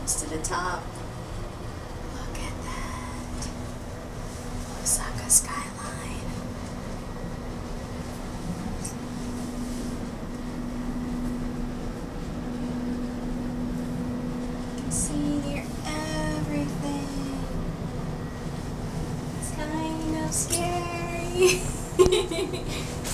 almost to the top. Look at that. Osaka skyline. You can see near everything. It's kind of scary.